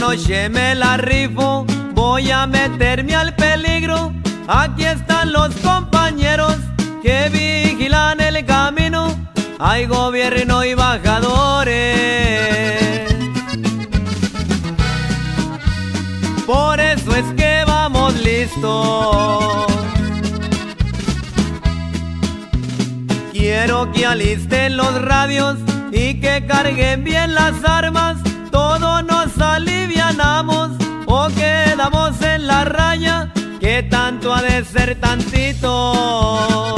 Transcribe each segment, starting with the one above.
noche me la rifo, voy a meterme al peligro. Aquí están los compañeros que vigilan el camino. Hay gobierno y bajadores. Por eso es que vamos listos. Quiero que alisten los radios y que carguen bien las armas. Todos nos alivianamos o quedamos en la raya, que tanto ha de ser tantito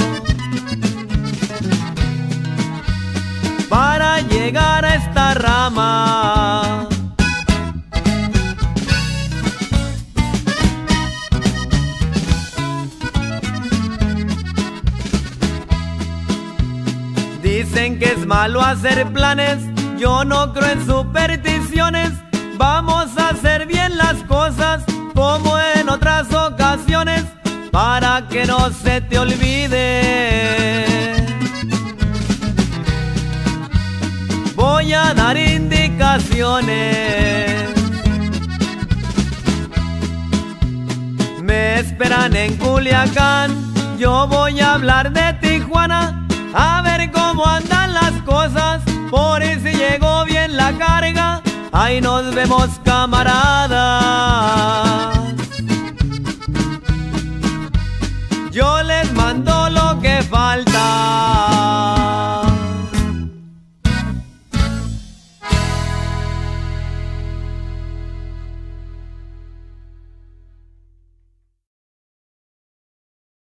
para llegar a esta rama. Dicen que es malo hacer planes, yo no creo en supersticiones. Vamos a hacer bien las cosas como en otras ocasiones, para que no se te olvide. Voy a dar indicaciones. Me esperan en Culiacán, yo voy a hablar de Tijuana, a ver cómo andan las cosas, por si llegó bien la carga. Ahí nos vemos, camarada.